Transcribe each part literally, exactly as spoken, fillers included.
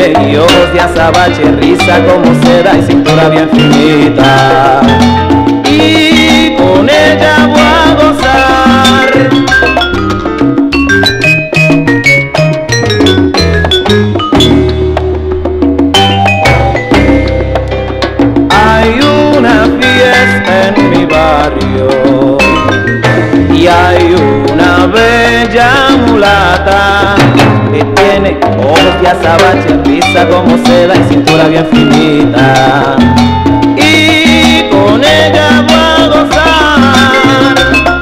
tiene y ojos de azabache, risa como seda y cintura bien finita. Y con ella voy a gozar. Hay una fiesta en mi barrio y hay una bella mulata que tiene ojos de azabache, risa como seda y cintura bien finita. Y con ella voy a gozar.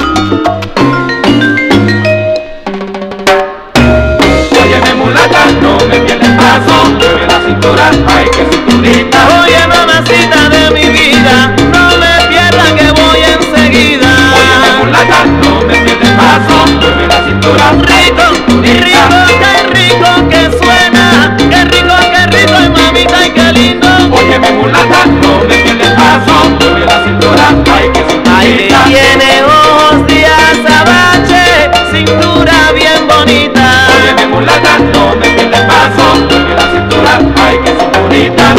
Óyeme mulata, no me pierdes paso, mueve la cintura, ay que cinturita. Oye mamacita de mi vida, no me pierdas que voy enseguida. Óyeme mulata, no me pierdes paso, mueve la cintura, Rico, y rico, qué rico que suena, qué rico, qué rico, y mamita, y qué lindo. óyeme mulata, no me pierdes paso, mueve la cintura, ay que Ay, cinturita. tiene ojos de azabache, cintura bien bonita. Óyeme mulata, no me pierdes paso, mueve la cintura, ay que cinturita.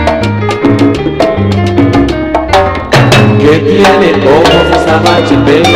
Que tiene ojos de azabache, pelo